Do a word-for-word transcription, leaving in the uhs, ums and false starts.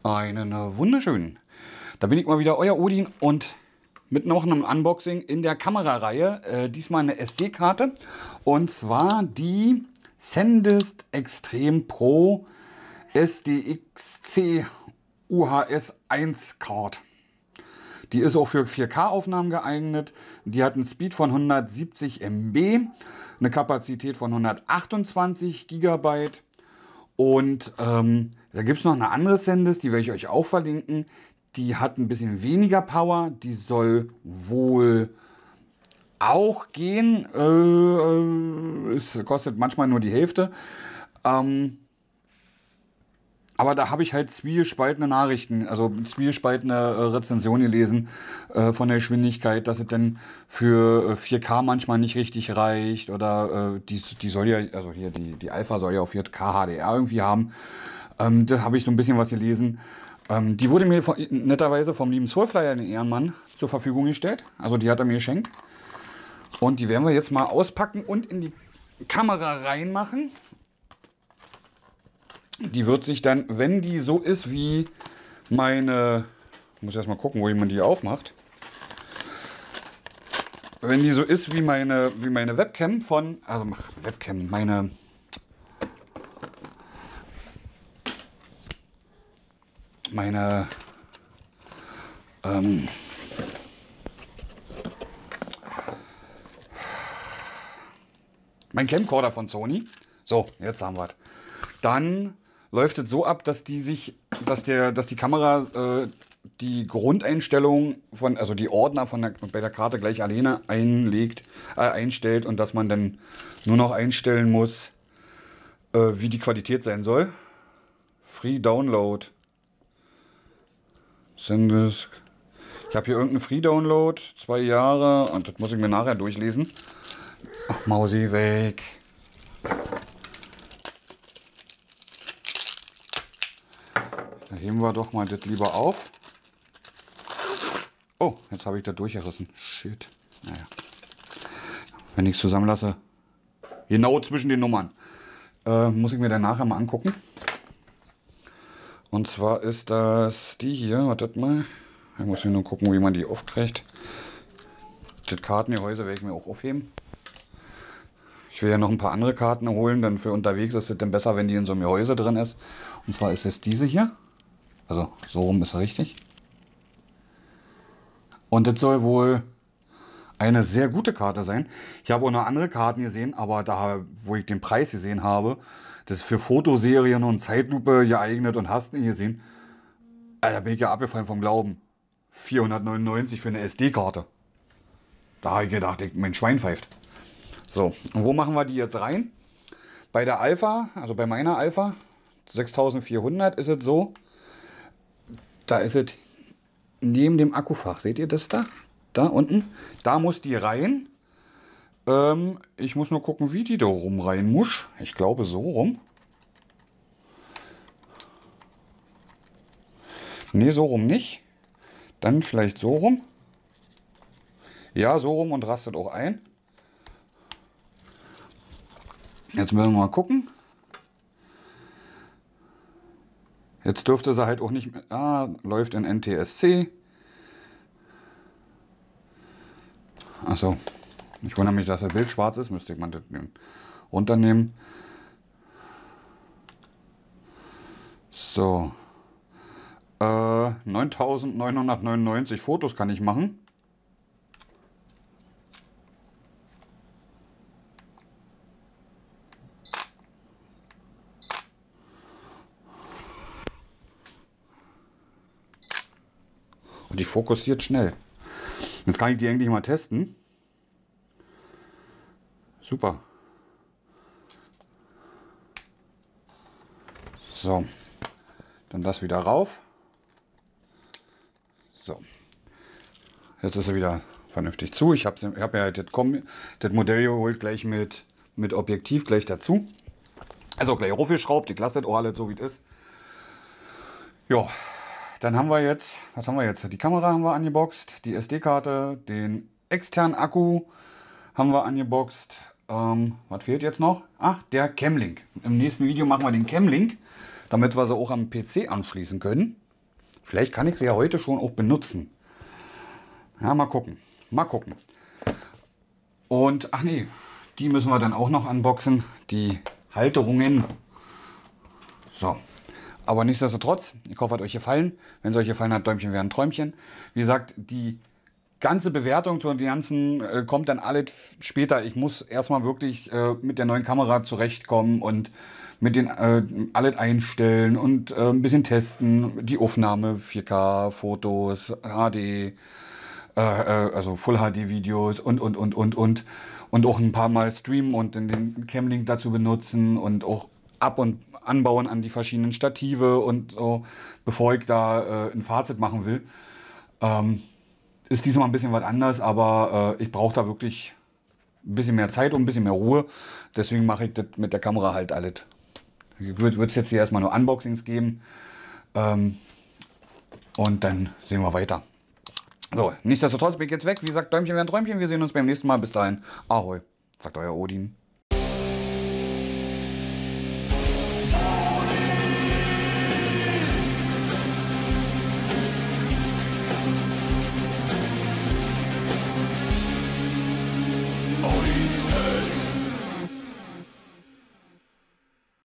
Einen äh, wunderschönen. Da bin ich mal wieder, euer Odin, und mit noch einem Unboxing in der Kamerareihe. Äh, diesmal eine S D-Karte. Und zwar die SanDisk Extreme Pro S D X C U H S eins Card. Die ist auch für vier K-Aufnahmen geeignet. Die hat einen Speed von hundertsiebzig Megabyte, eine Kapazität von hundertachtundzwanzig Gigabyte. Und ähm, da gibt es noch eine andere SanDisk, die werde ich euch auch verlinken. Die hat ein bisschen weniger Power. Die soll wohl auch gehen. Äh, es kostet manchmal nur die Hälfte. Ähm, aber da habe ich halt zwiegespaltene Nachrichten, also zwiegespaltene äh, Rezensionen gelesen äh, von der Geschwindigkeit, dass es dann für äh, vier K manchmal nicht richtig reicht. Oder äh, die, die soll ja, also hier die, die Alpha soll ja auf vier K H D R irgendwie haben. Ähm, da habe ich so ein bisschen was gelesen. Ähm, die wurde mir von, netterweise vom lieben Soulflyer, den Ehrenmann, zur Verfügung gestellt. Also die hat er mir geschenkt. Und die werden wir jetzt mal auspacken und in die Kamera reinmachen. Die wird sich dann, wenn die so ist wie meine, ich muss erst mal gucken, wo man die aufmacht. Wenn die so ist wie meine, wie meine Webcam von, also Webcam, meine, meine, ähm, mein Camcorder von Sony. So, jetzt haben wir es. Dann läuft es so ab, dass die sich, dass der, dass die Kamera äh, die Grundeinstellung von, also die Ordner von der, bei der Karte gleich alleine einlegt, äh, einstellt, und dass man dann nur noch einstellen muss, äh, wie die Qualität sein soll. Free Download. SanDisk. Ich habe hier irgendeinen Free Download, zwei Jahre, und das muss ich mir nachher durchlesen. Ach, Mausi, weg. Da heben wir doch mal das lieber auf. Oh, jetzt habe ich das durchgerissen. Shit. Naja. Wenn ich es zusammenlasse. Genau zwischen den Nummern. Äh, muss ich mir dann nachher mal angucken. Und zwar ist das die hier. Wartet mal. Ich muss hier nur gucken, wie man die aufkriegt. Das Kartengehäuse werde ich mir auch aufheben. Ich will ja noch ein paar andere Karten holen, denn für unterwegs ist es dann besser, wenn die in so einem Gehäuse drin ist. Und zwar ist es diese hier. Also so rum ist er richtig. Und das soll wohl eine sehr gute Karte sein. Ich habe auch noch andere Karten gesehen, aber da, wo ich den Preis gesehen habe, das ist für Fotoserien und Zeitlupe geeignet und hast nicht gesehen. Alter, bin ich ja abgefallen vom Glauben. vierhundertneunundneunzig für eine S D-Karte. Da habe ich gedacht, ich, mein Schwein pfeift. So, und wo machen wir die jetzt rein? Bei der Alpha, also bei meiner Alpha sechstausendvierhundert ist es so, da ist es neben dem Akkufach. Seht ihr das da? Da unten? Da muss die rein. Ähm, ich muss nur gucken, wie die da rum rein muss. Ich glaube so rum. Ne, so rum nicht. Dann vielleicht so rum. Ja, so rum, und rastet auch ein. Jetzt müssen wir mal gucken. Jetzt dürfte sie halt auch nicht mehr. Ah, läuft in N T S C. Achso. Ich wundere mich, dass das Bild schwarz ist. Müsste man das runternehmen. So. Äh, neuntausendneunhundertneunundneunzig Fotos kann ich machen. Und die fokussiert schnell. Jetzt kann ich die eigentlich mal testen. Super. So. Dann das wieder rauf. So. Jetzt ist er wieder vernünftig zu. Ich habe ich hab ja halt das, das Modell geholt, gleich mit, mit Objektiv gleich dazu. Also gleich raufgeschraubt. Ich lasse das auch alles so, wie es ist. Ja. Dann haben wir jetzt, was haben wir jetzt? Die Kamera haben wir angeboxt, die S D-Karte, den externen Akku haben wir angeboxt. Ähm, was fehlt jetzt noch? Ach, der Camlink. Im nächsten Video machen wir den Camlink, damit wir sie auch am P C anschließen können. Vielleicht kann ich sie ja heute schon auch benutzen. Ja, mal gucken. Mal gucken. Und, ach nee, die müssen wir dann auch noch unboxen. Die Halterungen. So. Aber nichtsdestotrotz, ich hoffe, hat euch gefallen. Wenn es euch gefallen hat, Däumchen wäre ein Träumchen. Wie gesagt, die ganze Bewertung zu den ganzen äh, kommt dann alles später. Ich muss erstmal wirklich äh, mit der neuen Kamera zurechtkommen und mit den äh, alles einstellen und äh, ein bisschen testen. Die Aufnahme, vier K, Fotos, H D, äh, äh, also Full H D Videos und, und, und, und, und. Und auch ein paar Mal streamen und den, den Camlink dazu benutzen und auch ab- und anbauen an die verschiedenen Stative und so, bevor ich da äh, ein Fazit machen will. Ähm, ist diesmal ein bisschen was anders, aber äh, ich brauche da wirklich ein bisschen mehr Zeit und ein bisschen mehr Ruhe. Deswegen mache ich das mit der Kamera halt alles. Wird es jetzt hier erstmal nur Unboxings geben. Ähm, und dann sehen wir weiter. So, nichtsdestotrotz bin ich jetzt weg. Wie gesagt, Däumchen wäre ein Träumchen. Wir sehen uns beim nächsten Mal. Bis dahin. Ahoi, sagt euer Odin.